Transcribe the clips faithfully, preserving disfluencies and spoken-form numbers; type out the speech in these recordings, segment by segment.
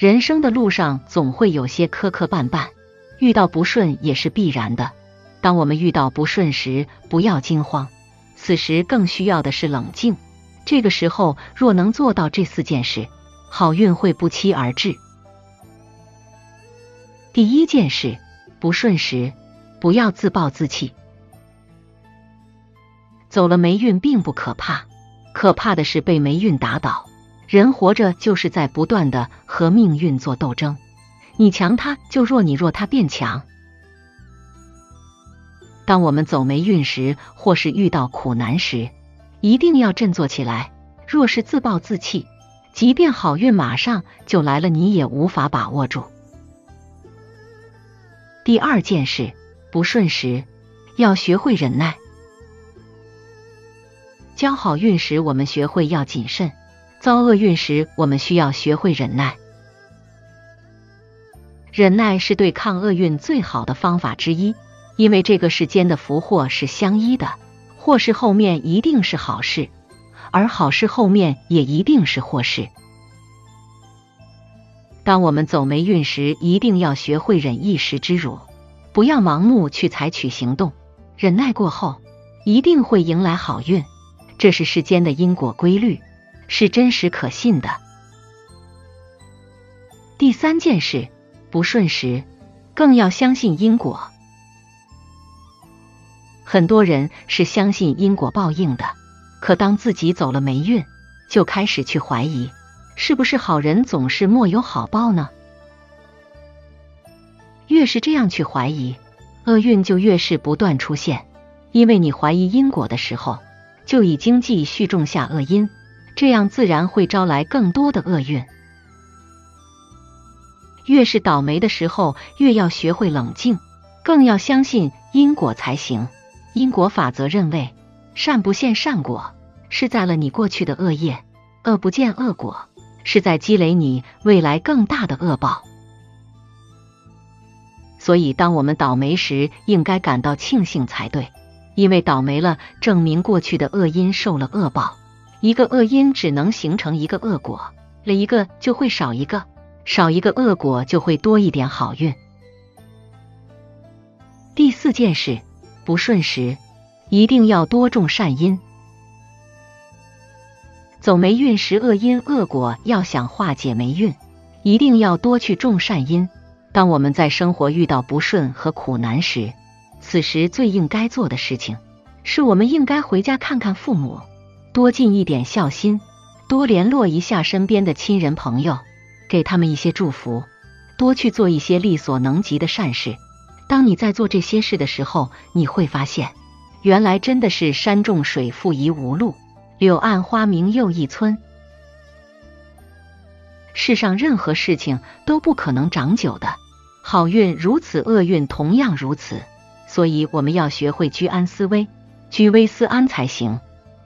人生的路上总会有些磕磕绊绊，遇到不顺也是必然的。当我们遇到不顺时，不要惊慌，此时更需要的是冷静。这个时候若能做到这四件事，好运会不期而至。第一件事，不顺时不要自暴自弃。走了霉运并不可怕，可怕的是被霉运打倒。人活着就是在不断的和命运做斗争，你强他就弱，你弱他变强。当我们走霉运时，或是遇到苦难时，一定要振作起来。若是自暴自弃，即便好运马上就来了，你也无法把握住。第二件事，不顺时要学会忍耐。交好运时，我们学会要谨慎；遭厄运时，我们需要学会忍耐。忍耐是对抗厄运最好的方法之一，因为这个世间的福祸是相依的，祸事后面一定是好事，而好事后面也一定是祸事。当我们走霉运时，一定要学会忍一时之辱，不要盲目去采取行动，忍耐过后一定会迎来好运，这是世间的因果规律，是真实可信的。第三件事，不顺时更要相信因果。很多人是相信因果报应的，可当自己走了霉运，就开始去怀疑，是不是好人总是莫有好报呢？越是这样去怀疑，厄运就越是不断出现，因为你怀疑因果的时候，就已经继续种下恶因，这样自然会招来更多的厄运。越是倒霉的时候，越要学会冷静，更要相信因果才行。因果法则认为，善不现善果，是在了你过去的恶业；恶不见恶果，是在积累你未来更大的恶报。所以当我们倒霉时，应该感到庆幸才对，因为倒霉了，证明过去的恶因受了恶报。一个恶因只能形成一个恶果，了一个就会少一个，少一个恶果就会多一点好运。第四件事，不顺时一定要多种善因。走霉运时，恶因恶果要想化解霉运，一定要多去种善因。当我们在生活遇到不顺和苦难时，此时最应该做的事情，是我们应该回家看看父母，多尽一点孝心，多联络一下身边的亲人朋友，给他们一些祝福，多去做一些力所能及的善事。当你在做这些事的时候，你会发现，原来真的是山重水复疑无路，柳暗花明又一村。世上任何事情都不可能长久的，好运如此，厄运同样如此，所以我们要学会居安思危，居危思安才行。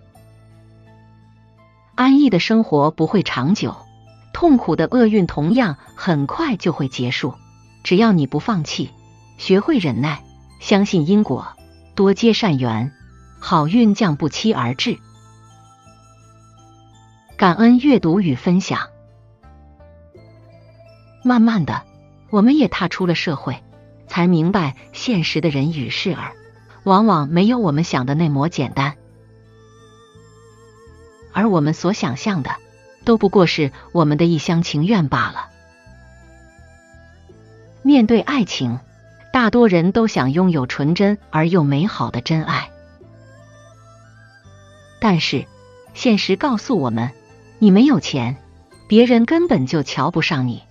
安逸的生活不会长久，痛苦的厄运同样很快就会结束。只要你不放弃，学会忍耐，相信因果，多结善缘，好运将不期而至。感恩阅读与分享。慢慢的，我们也踏出了社会，才明白现实的人与事儿，往往没有我们想的那么简单。而我们所想象的，都不过是我们的一厢情愿罢了。面对爱情，大多人都想拥有纯真而又美好的真爱，但是现实告诉我们，你没有钱，别人根本就瞧不上你。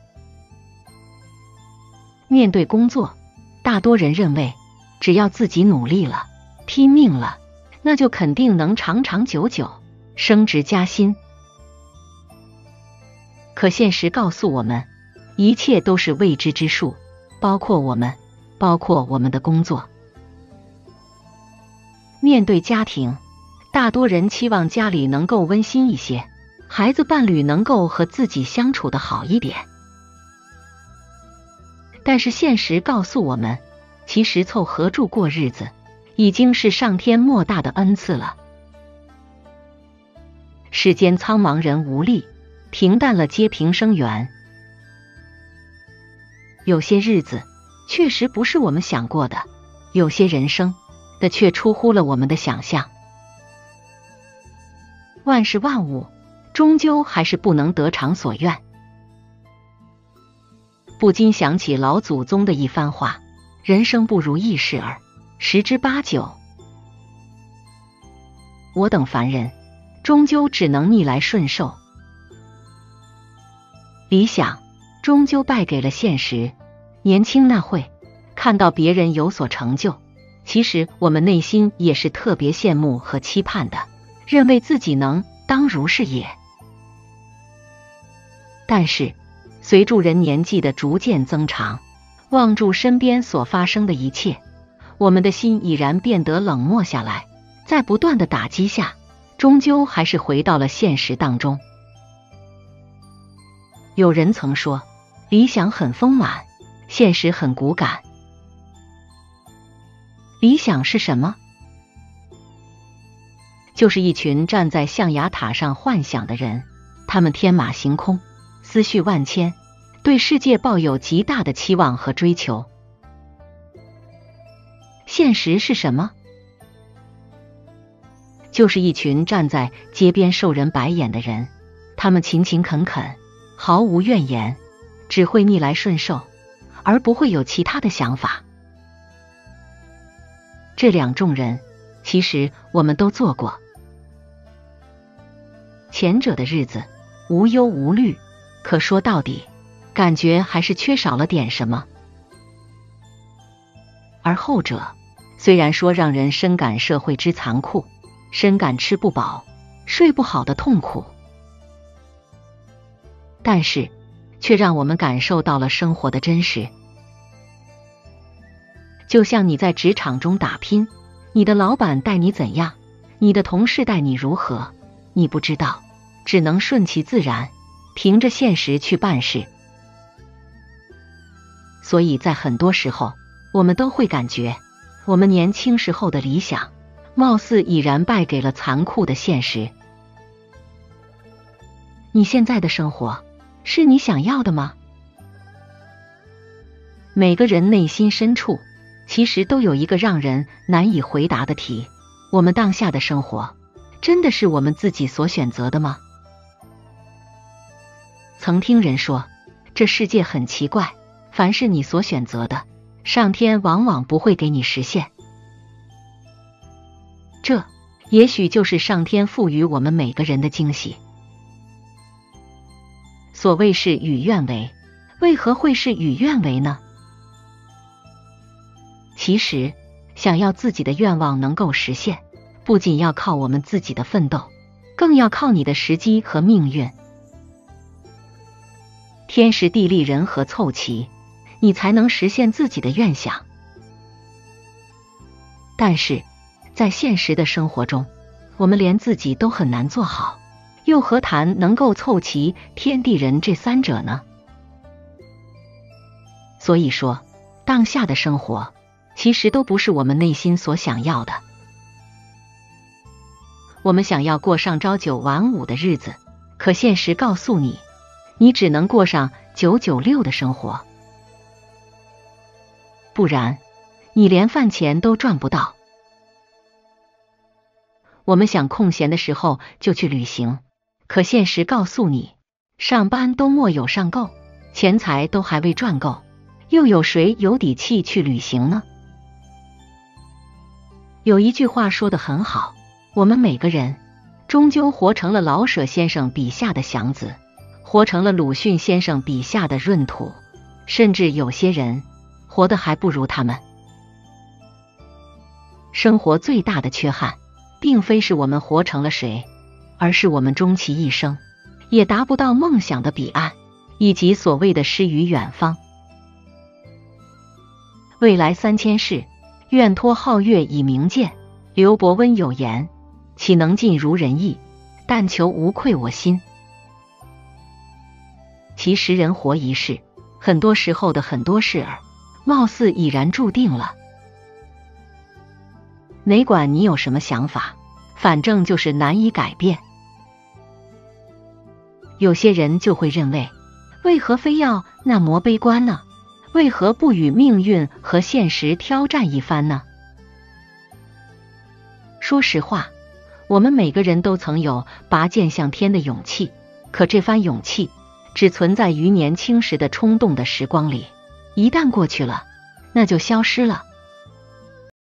面对工作，大多人认为，只要自己努力了，拼命了，那就肯定能长长久久，升职加薪。可现实告诉我们，一切都是未知之数，包括我们，包括我们的工作。面对家庭，大多人期望家里能够温馨一些，孩子伴侣能够和自己相处得好一点。但是现实告诉我们，其实凑合住过日子，已经是上天莫大的恩赐了。世间苍茫人无力，平淡了皆平生缘。 有些日子确实不是我们想过的，有些人生的却出乎了我们的想象。万事万物终究还是不能得偿所愿，不禁想起老祖宗的一番话：人生不如意事儿十之八九。我等凡人终究只能逆来顺受，理想终究败给了现实。年轻那会看到别人有所成就，其实我们内心也是特别羡慕和期盼的，认为自己能当如是也。但是随住人年纪的逐渐增长，望住身边所发生的一切，我们的心已然变得冷漠下来，在不断的打击下，终究还是回到了现实当中。有人曾说，理想很丰满，现实很骨感。理想是什么？就是一群站在象牙塔上幻想的人，他们天马行空，思绪万千，对世界抱有极大的期望和追求。现实是什么？就是一群站在街边受人白眼的人，他们勤勤恳恳，毫无怨言，只会逆来顺受，而不会有其他的想法。这两种人，其实我们都做过。前者的日子无忧无虑，可说到底，感觉还是缺少了点什么。而后者，虽然说让人深感社会之残酷，深感吃不饱、睡不好的痛苦，但是却让我们感受到了生活的真实。就像你在职场中打拼，你的老板待你怎样，你的同事待你如何，你不知道，只能顺其自然，凭着现实去办事。所以在很多时候，我们都会感觉，我们年轻时候的理想，貌似已然败给了残酷的现实。你现在的生活，是你想要的吗？每个人内心深处，其实都有一个让人难以回答的题：我们当下的生活，真的是我们自己所选择的吗？曾听人说，这世界很奇怪，凡是你所选择的，上天往往不会给你实现。这也许就是上天赋予我们每个人的惊喜。所谓事与愿违，为何会事与愿违呢？其实，想要自己的愿望能够实现，不仅要靠我们自己的奋斗，更要靠你的时机和命运。天时地利人和凑齐，你才能实现自己的愿想。但是，在现实的生活中，我们连自己都很难做好，又何谈能够凑齐天地人这三者呢？所以说，当下的生活，其实都不是我们内心所想要的。我们想要过上朝九晚五的日子，可现实告诉你，你只能过上九九六的生活，不然你连饭钱都赚不到。我们想空闲的时候就去旅行，可现实告诉你，上班都没有上够，钱财都还未赚够，又有谁有底气去旅行呢？有一句话说得很好，我们每个人终究活成了老舍先生笔下的祥子，活成了鲁迅先生笔下的闰土，甚至有些人活得还不如他们。生活最大的缺憾，并非是我们活成了谁，而是我们终其一生也达不到梦想的彼岸，以及所谓的诗与远方。未来三千世，愿托皓月以明鉴。刘伯温有言，岂能尽如人意，但求无愧我心。其实人活一世，很多时候的很多事儿，貌似已然注定了。哪管你有什么想法，反正就是难以改变。有些人就会认为，为何非要那么悲观呢？ 为何不与命运和现实挑战一番呢？说实话，我们每个人都曾有拔剑向天的勇气，可这番勇气只存在于年轻时的冲动的时光里，一旦过去了，那就消失了。